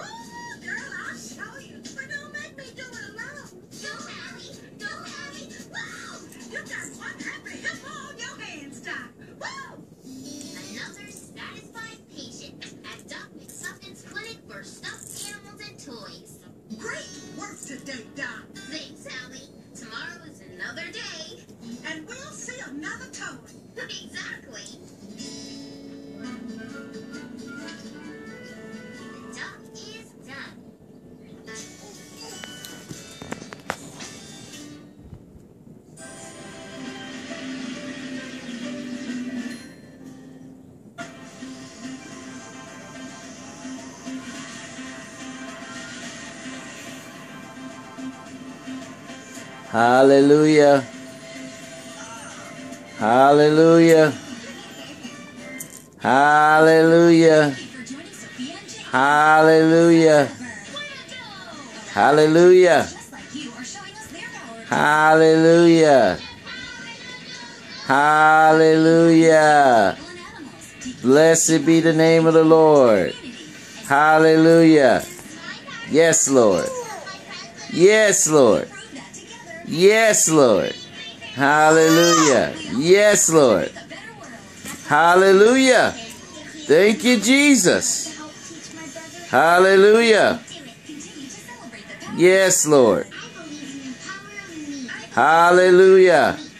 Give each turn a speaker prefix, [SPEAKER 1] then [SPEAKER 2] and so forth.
[SPEAKER 1] Girl, I'll show you. But don't make me do it alone. Don't hurry. Don't hurry. Woo! You got one happy hippo on your hands, Doc. Woo!
[SPEAKER 2] Another satisfied patient at Doc McSuffins Clinic for stuffed animals and toys.
[SPEAKER 1] Great work today, Doc.
[SPEAKER 2] Thanks, Allie. Tomorrow is another day.
[SPEAKER 1] And we'll see another toy.
[SPEAKER 2] Exactly. The doc is done.
[SPEAKER 3] Hallelujah. Hallelujah. Hallelujah. Hallelujah. Hallelujah. Hallelujah. Hallelujah. Blessed be the name of the Lord. Hallelujah. Yes, Lord. Yes, Lord. Yes, Lord. Hallelujah. Yes, Lord. Hallelujah. Thank you, Jesus. Hallelujah. Yes, Lord. Hallelujah.